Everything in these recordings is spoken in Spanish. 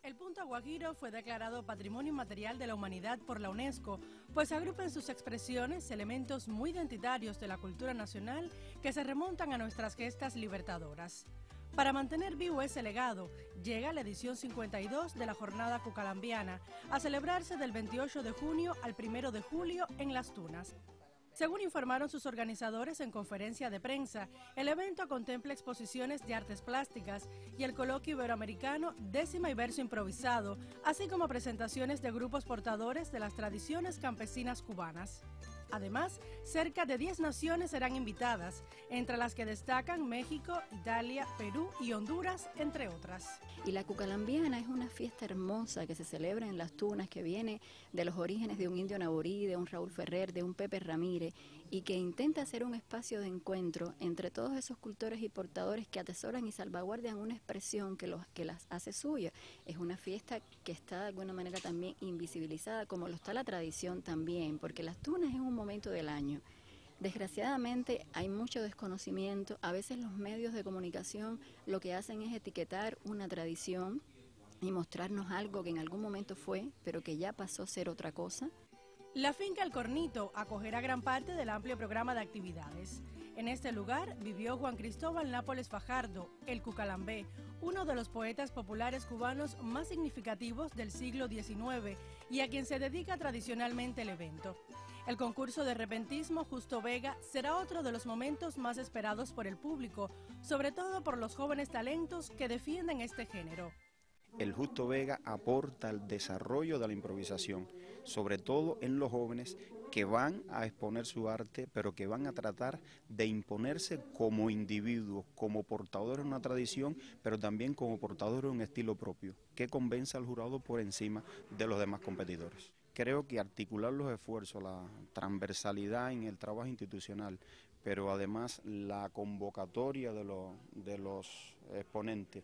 El Punto Guajiro fue declarado Patrimonio Inmaterial de la Humanidad por la UNESCO, pues agrupa en sus expresiones elementos muy identitarios de la cultura nacional que se remontan a nuestras gestas libertadoras. Para mantener vivo ese legado, llega la edición 52 de la Jornada Cucalambiana, a celebrarse del 28 de junio al 1 de julio en Las Tunas. Según informaron sus organizadores en conferencia de prensa, el evento contempla exposiciones de artes plásticas y el coloquio iberoamericano Décima y Verso Improvisado, así como presentaciones de grupos portadores de las tradiciones campesinas cubanas. Además, cerca de 10 naciones serán invitadas, entre las que destacan México, Italia, Perú y Honduras, entre otras. Y la Cucalambiana es una fiesta hermosa que se celebra en Las Tunas, que viene de los orígenes de un indio naborí, de un Raúl Ferrer, de un Pepe Ramírez, y que intenta ser un espacio de encuentro entre todos esos cultores y portadores que atesoran y salvaguardan una expresión que las hace suya. Es una fiesta que está de alguna manera también invisibilizada, como lo está la tradición también, porque Las Tunas es un momento del año. Desgraciadamente hay mucho desconocimiento, a veces los medios de comunicación lo que hacen es etiquetar una tradición y mostrarnos algo que en algún momento fue, pero que ya pasó a ser otra cosa. La finca El Cornito acogerá gran parte del amplio programa de actividades. En este lugar vivió Juan Cristóbal Nápoles Fajardo, el Cucalambé, uno de los poetas populares cubanos más significativos del siglo XIX y a quien se dedica tradicionalmente el evento. El concurso de repentismo Justo Vega será otro de los momentos más esperados por el público, sobre todo por los jóvenes talentos que defienden este género. El Justo Vega aporta al desarrollo de la improvisación, sobre todo en los jóvenes que van a exponer su arte, pero que van a tratar de imponerse como individuos, como portadores de una tradición, pero también como portadores de un estilo propio, que convenza al jurado por encima de los demás competidores. Creo que articular los esfuerzos, la transversalidad en el trabajo institucional, pero además la convocatoria de los exponentes,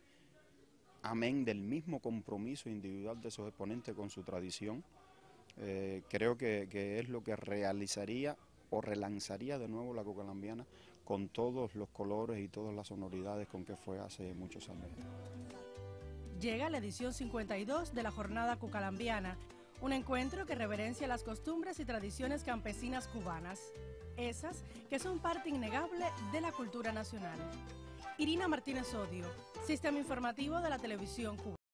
amén del mismo compromiso individual de esos exponentes con su tradición, creo que es lo que realizaría o relanzaría de nuevo la Cucalambiana con todos los colores y todas las sonoridades con que fue hace muchos años. Llega la edición 52 de la Jornada Cucalambiana, un encuentro que reverencia las costumbres y tradiciones campesinas cubanas, esas que son parte innegable de la cultura nacional. Irina Martínez Odio, Sistema Informativo de la Televisión Cubana.